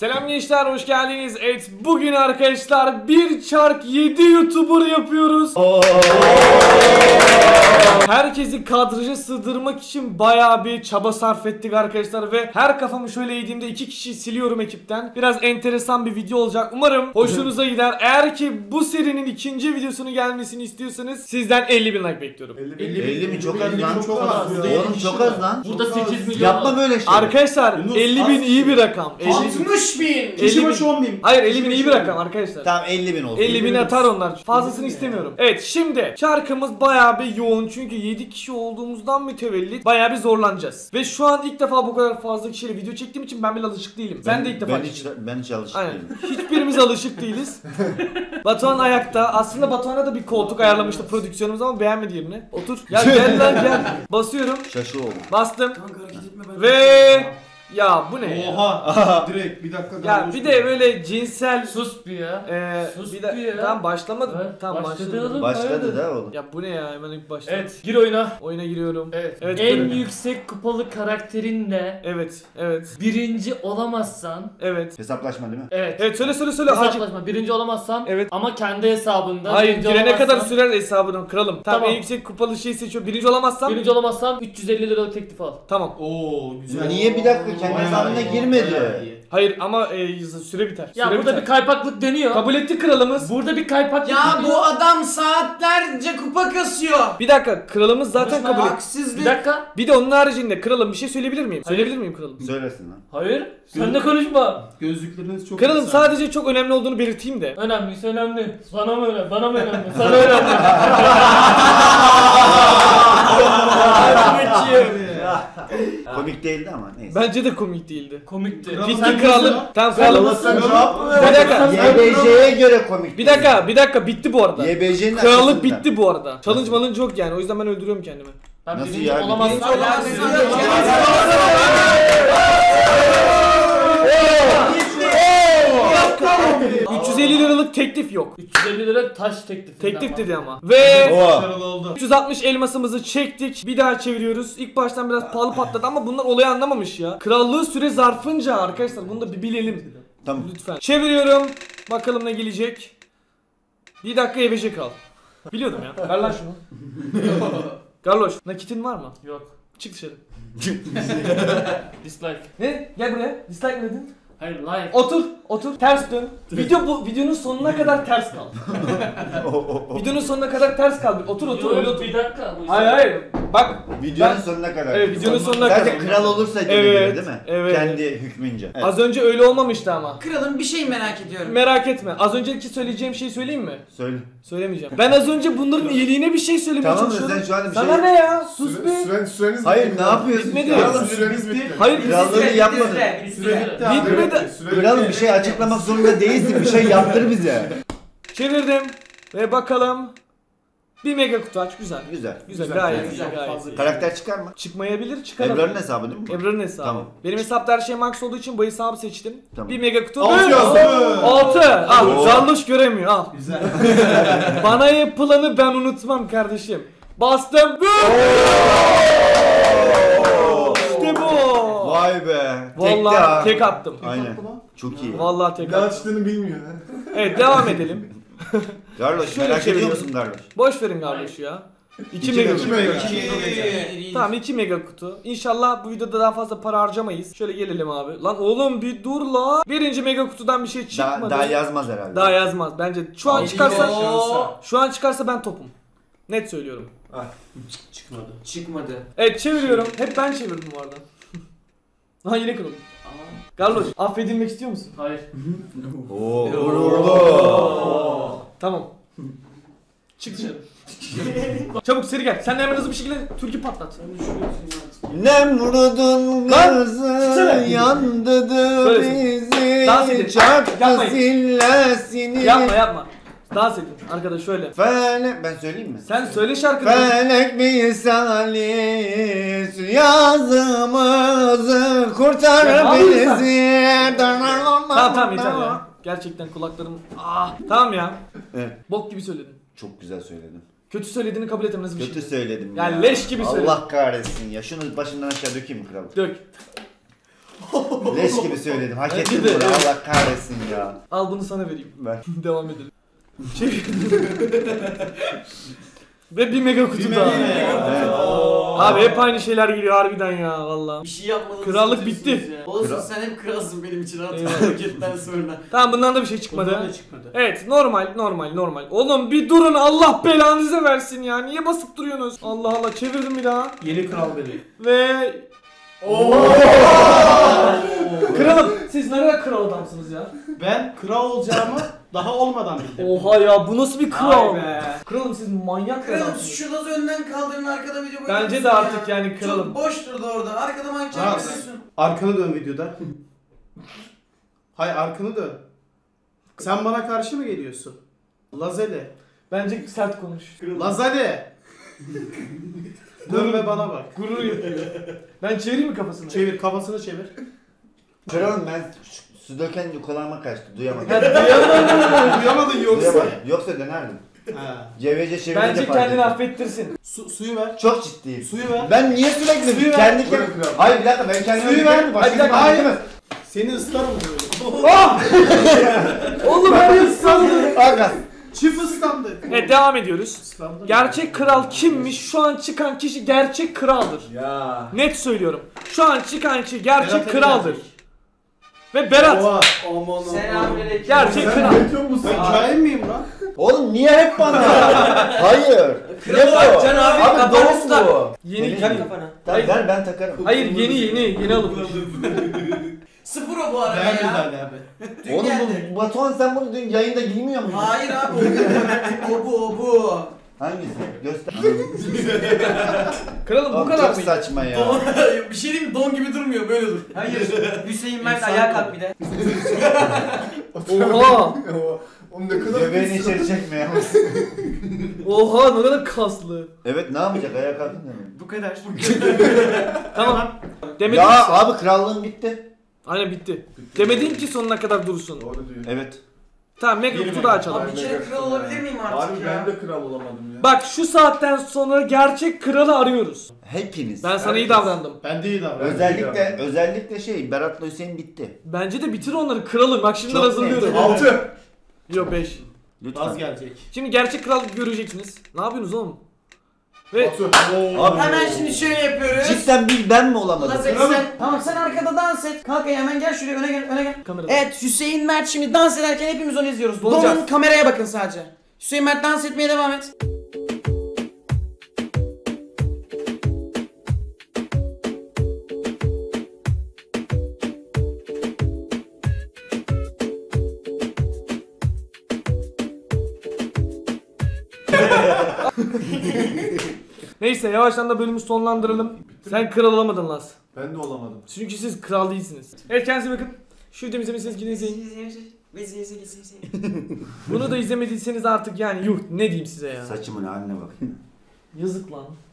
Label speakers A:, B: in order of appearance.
A: Selam gençler, hoş geldiniz. Evet, bugün arkadaşlar bir çark 7 YouTuber yapıyoruz. Herkesi kadraja sığdırmak için bayağı bir çaba sarf ettik arkadaşlar ve her kafamı şöyle eğdiğimde 2 kişi siliyorum ekipten. Biraz enteresan bir video olacak. Umarım hoşunuza gider. Eğer ki bu serinin ikinci videosunun gelmesini istiyorsanız sizden 50.000 like bekliyorum.
B: 50 mi? Çok az lan.
C: Çok az.
B: Oğlum çok az lan.
C: Burada 8 milyon.
B: Yapma böyle şey.
A: Arkadaşlar 50.000 iyi bir rakam.
C: 60.000.
A: Kişi
C: başı 10.000.
A: Hayır 50.000 iyi bir rakam arkadaşlar.
B: Tamam 50.000 olsun.
A: 50.000 atar onlar. Fazlasını istemiyorum. Evet, şimdi çarkımız bayağı bir yoğun çünkü 7 kişi olduğumuzdan mütevellit bayağı bir zorlanacağız. Ve şu an ilk defa bu kadar fazla kişiyle video çektiğim için ben bile alışık değilim. Sen de ilk defa.
B: Ben hiç alışık
A: Aynen.
B: değilim.
A: Hiçbirimiz alışık değiliz. Batuhan ayakta. Aslında Batuhan'a da bir koltuk ayarlamıştı prodüksiyonumuz ama beğenmedi yerini. Otur. Ya gel lan gel. Basıyorum.
B: Şaşı oğlum.
A: Bastım.
C: Kanka hareket etme ben.
A: Ve ya bu ne ya?
C: Oha. Direkt bir dakika daha.
A: Ya bir de böyle cinsel
D: Sus bir ya. Sus
A: bir
D: bir ya.
A: Tamam başlamadı.
D: Evet,
A: Tamam
D: başladı
A: başladı.
D: oğlum.
B: Başladı da oğlum.
A: Ya bu ne ya? Hemen ilk başladı.
D: Evet, gir oyuna.
A: Oyuna giriyorum.
D: Evet.
A: Evet,
D: En
A: buyurun.
D: yüksek kupalı karakterinle
A: Evet. Evet.
D: birinci olamazsan,
A: Evet.
B: Hesaplaşma değil mi?
D: evet.
A: Evet söyle. Acil.
D: Hesaplaşma. Birinci olamazsan,
A: Evet.
D: ama kendi hesabında.
A: Hayır,
D: birinci
A: girene
D: olamazsan-
A: kadar sürer hesabını kralım. Tamam,
D: Tamam.
A: en yüksek kupalı şeyi seçiyorum. Birinci olamazsam.
D: Birinci olamazsan 350 liralık teklif al.
A: Tamam.
C: Oo güzel.
B: Niye bir dakika kendi hesabına girmedi?
A: Hayır ama süre biter.
D: Ya
A: süre
D: burada
A: biter.
D: bir kaypaklık deniyor.
A: Kabul etti kralımız.
D: Burada bir kaypaklık
E: Ya
D: deniyor.
E: bu adam saatlerce kupa kasıyor.
A: Bir dakika, kralımız zaten kabul etti.
D: Bir
E: Haksızlık.
D: dakika.
A: Bir de onun haricinde kralım bir şey söyleyebilir miyim?
D: Hayır.
A: Söyleyebilir miyim kralım?
B: Söylesin lan.
D: Hayır. Sen de konuşma.
C: Gözlükleriniz çok
A: Kralım
C: güzel.
A: sadece çok önemli olduğunu belirteyim de.
D: Önemliyse önemli. Sana mı önemli? Bana mı önemli? Sana önemli.
B: Komik değildi ama neyse.
A: Bence de komik değildi.
D: Komikti.
C: Kral-
A: Bitti
C: Sen
A: kralım.
C: kızım.
A: Tamam
D: Sen
A: kralım.
D: nasıl-
A: Bir dakika.
B: YBJ'ye göre komik.
A: Bir dakika bitti bu arada.
B: YBJ'nin
A: Krallık bitti bu arada. Challenge malınca yok yani. O yüzden ben öldürüyorum kendimi.
D: Ben
B: Nasıl
D: birinci
B: ya?
D: olamazsam.
E: Birinci olamazsam-
A: Oo! 350 liralık teklif yok.
D: 350 lira taş teklifi.
A: Teklif dedi ama. Ve
C: Başarılı oldu.
A: 360 elmasımızı çektik. Bir daha çeviriyoruz. İlk baştan biraz pahalı patladı ama bunlar olayı anlamamış ya. Krallığı süre zarfınca arkadaşlar bunu da bir bilelim.
B: Tamam.
A: Lütfen. Çeviriyorum. Bakalım ne gelecek. Bir dakika YBJ kal. Biliyordum ya. Ver lan şunu. Garloş, nakitin var mı?
D: Yok.
A: Çık dışarı.
D: Dislike.
A: Ne? Gel buraya. Dislike mi dedin?
D: Hayır, like.
A: Otur. Ters dön. Videonun sonuna kadar ters kal. Videonun sonuna kadar ters kal. Otur öyle otur.
D: Bir dakika. Bu
A: Hayır. Bak.
B: Videonun
A: Ben-
B: sonuna kadar.
A: Evet, videonun sonuna
B: Sadece
A: kadar.
B: kral olursa
A: Evet,
B: evet, değil mi?
A: evet.
B: Kendi hükmünce. Evet.
A: Az önce öyle olmamıştı ama.
E: Kralım bir şey merak ediyorum.
A: Merak etme. Az önceki söyleyeceğim şeyi söyleyeyim mi?
B: Söyle.
A: Söylemeyeceğim. Ben az önce bunların iyiliğine bir şey söylemeye
B: Tamam da
A: çalışıyorum.
B: sen şu an bir
A: Sana
B: şey...
A: ne ya? Sus be.
C: Süreniz
B: Hayır
C: bitti.
B: ne yapıyorsun?
A: Bitmedi.
B: şu an?
C: Kralım süreniz bitti.
A: Hayır.
B: Krallığı yapmadın.
A: Bitmedi.
B: Kralım bir şey açıklamak zorunda değilsin. Bir şey yaptır bize.
A: Çevirdim. Ve bakalım. Bir mega kutu aç. Güzel.
B: Güzel.
A: Güzel.
C: Güzel,
A: Gayet
C: güzel,
A: güzel. Gayet
C: fazla
A: iyi.
B: Karakter çıkar mı?
A: Çıkmayabilir. Çıkarım.
B: Ebrar'ın hesabı değil mi? bu?
A: Ebrar'ın hesabı.
B: Tamam.
A: Benim hesapta her şey max olduğu için bu hesabı seçtim.
B: Tamam.
A: Bir mega kutu.
C: Altı yazdı.
A: 6. Al.
B: Oo.
A: Zarloş göremiyor. Al.
C: Güzel.
A: Bana yapılanı ben unutmam kardeşim. Bastım. İşte bu.
B: Vay be.
A: Vallahi tek attım.
B: Aynen. Çok iyi.
A: Vallahi tek
C: Ne
A: attım.
C: açtığını bilmiyor.
A: Evet, devam edelim.
B: Garloş
A: Şöyle
B: merak ediyor
A: çeviriyorum.
B: musun Garloş?
A: Boş verin kardeşi ya. 2
B: İki
A: mega
B: mega.
A: kutu.
E: İyi.
A: Tamam, 2 mega kutu. İnşallah bu videoda daha fazla para harcamayız. Şöyle gelelim abi. Lan oğlum bir dur la. Birinci mega kutudan bir şey çıkmadı.
B: Daha yazmaz herhalde.
A: Daha yazmaz. Bence şu an
E: Ay,
A: çıkarsa
E: yo.
A: şu an çıkarsa ben topum. Net söylüyorum.
C: Çıkmadı.
E: Çıkmadı.
A: Evet, çeviriyorum. Hep ben çevirdim bu arada. Ha, yine kırıldım. Carlos, affedilmek istiyor musun?
D: Hayır.
B: Oo.
A: Tamam. Çık dışarı. Çabuk seri gel. Sen de hemen hızlı bir şekilde türkü patlat.
B: Nemrud'un kızı
A: çıksana.
B: yandırdı
A: Söylesin. Dans edin.
B: bizi çarptı
A: Yapmayın.
B: sillesini.
A: Yapma. Dans edin. Arkadaş şöyle.
B: Felek ben söyleyeyim mi?
A: Sen söyle şarkını.
B: Felek misali yazımızı kurtar
A: Ya ne yapıyorsun
B: bizi.
A: Tamam yeter ya. Gerçekten kulaklarım. Tamam ya.
B: Evet.
A: Bok gibi söyledin.
B: Çok güzel söyledin.
A: Kötü söylediğini kabul edemez bir şey.
B: Kötü söyledim
A: Ya
B: ya.
A: leş gibi söyledin.
B: Allah kahretsin ya. Şunu başından aşağı dökeyim mi kral?
A: Dök.
B: Leş gibi söyledim. Hak
A: Bence
B: ettim
A: de,
B: bunu.
A: evet.
B: Allah kahretsin ya.
A: Al bunu sana vereyim.
B: Ver.
A: Devam edelim. Ve bir mega kutu daha.
B: Evet.
A: Abi hep aynı şeyler geliyor harbiden ya valla.
E: Bir şey yapmadınız.
A: Krallık bitti.
E: Olsun
B: Kral-
E: sen hep kralsın benim için artık
A: Eyvallah.
E: hareketten sonra.
A: Tamam bundan da bir şey çıkmadı.
C: Bundan da çıkmadı.
A: Evet normal. Oğlum bir durun Allah belanızı versin ya. Niye basıp duruyorsunuz? Allah Allah çevirdim bir daha.
C: Yeni kral benim.
A: Ve... Kralım siz ne kadar kral adamsınız ya.
C: Ben kral olacağımı daha olmadan bildim.
A: Oha ya bu nasıl bir kral?
E: Vay be.
A: Kralım siz manyak bir
E: Kralım
A: adamsınız.
E: şu nazı önden kaldırın arkada video
A: Bence
E: koyar
A: de
E: mısın
A: artık
E: ya?
A: yani kralım.
E: Çok boş durdu orada. Arkada manken
C: Ha.
E: görüyorsun.
C: Arkanı dön videoda. Hayır arkanı dön. Sen bana karşı mı geliyorsun? Lazele.
A: Bence sert konuş.
C: Lazale. Dön ve bana bak.
A: Gurur yapıyor. Ben çevireyim mi kafasını?
C: Çevir kafasını çevir.
B: Kralım ben su döken kulağıma kaçtı. Duyamadım.
A: Ya duyamadım.
C: Duyamadın yoksa.
B: Duyamadım. Yoksa dönerdim.
C: Ha.
B: Cevece çevirince
A: Bence
B: fark
A: kendini
B: ettim.
A: affettirsin.
C: Suyu ver.
B: Çok ciddiyim.
C: Suyu ver.
B: Ben niye sürekli
C: Suyu ver.
B: kendi
C: Bırak
B: kendime...
C: kral.
B: Hayır bir dakika ben kendime
C: Suyu
B: dikerim
C: ver.
B: mi? Başka
A: Hayır, bir dakika,
B: bir
C: hayır.
B: hayır.
C: Seni ıslarım böyle.
A: Oğlum her yıl sandım.
B: Aga.
C: Çift ıslandık.
A: Evet devam ediyoruz.
C: Islandık.
A: Gerçek kral kimmiş? Şu an çıkan kişi gerçek kraldır.
C: Ya.
A: Net söylüyorum. Şu an çıkan kişi gerçek
C: Berat Ali
A: kraldır.
C: gelecek.
A: Ve Berat
C: Oha.
E: Selamünaleyküm.
A: gerçek kral.
C: Ben kain miyim lan?
B: Oğlum niye hep bana? Hayır.
E: Kral
B: Ne
E: bak
B: bu?
E: Can abi,
B: Abi
E: kafanı
B: doğum
E: tutar.
B: bu.
A: Yeni
B: Senin
E: Tak
B: gibi.
E: kafana.
B: Tamam ver ben takarım.
A: Hayır yeni alınmış.
E: Sıfır o bu arada
C: Beğendin
E: ya.
C: Ali abi.
E: Dün
B: Oğlum
E: geldi.
B: bu Batuhan sen bunu dün yayında giymiyor muydun?
E: Hayır abi o bu.
B: Hangisi? Göster.
A: Kralım bu
B: Oğlum
A: kadar
B: çok
A: mı?
B: saçma ya.
E: Bir şey diyeyim mi? Don gibi durmuyor böyle dur.
F: Hayır. Hüseyin Mert
C: İnsan
F: ayağa
C: bu.
F: kalk bir de.
A: Oha!
C: Oğlum ne kadar
B: Göbeğini içeri çekme ya.
A: Oha ne kadar kaslı.
B: Evet ne yapacak ayağa kalkınca mı?
F: Bu kadar.
A: Tamam. Demedin
B: Ya
A: ki.
B: abi krallığım bitti.
A: Aynen bitti. Demedin ki sonuna kadar dursun.
C: Doğru diyor.
B: Evet.
A: Tamam mega
C: Bir
A: kutu
C: mega.
A: daha açalım.
E: Abi bir kere kral olabilir miyim artık
C: Abi
E: ya?
C: ben de kral olamadım ya.
A: Bak şu saatten sonra gerçek kralı arıyoruz.
B: Hepiniz.
A: Ben sana iyi davrandım.
C: Ben de iyi davranıyorum.
B: Özellikle şey Berat'la Hüseyin bitti.
A: Bence de bitir onları kralım. Bak şimdi
B: Çok
A: hazırlıyorum.
B: net.
C: 6.
A: Yok 5.
B: Lütfen.
C: Az gelecek.
A: Şimdi gerçek krallık göreceksiniz. Ne yapıyorsunuz oğlum? Ve
C: Batu.
B: Abi,
E: Hemen şimdi şöyle yapıyoruz.
B: cidden bir ben mi olamadım?
E: Lazet sen. Tamam sen arkada dans et. Kalk ya hemen gel şuraya öne gel.
A: kamerada.
E: Evet Hüseyin Mert şimdi dans ederken hepimiz onu izliyoruz.
A: Olacak.
E: Donun kameraya bakın sadece. Hüseyin Mert dans etmeye devam et.
A: Neyse yavaştan da bölümü sonlandıralım. Sen kral olamadın Laz.
C: Ben de olamadım.
A: Çünkü siz kral değilsiniz. Evet kendinize bakın. Şu videomu izlemediyseniz gidin izleyin. Bunu da izlemediyseniz artık yani yuh ne diyeyim size ya.
B: Saçımın haline bak.
A: Yazık lan.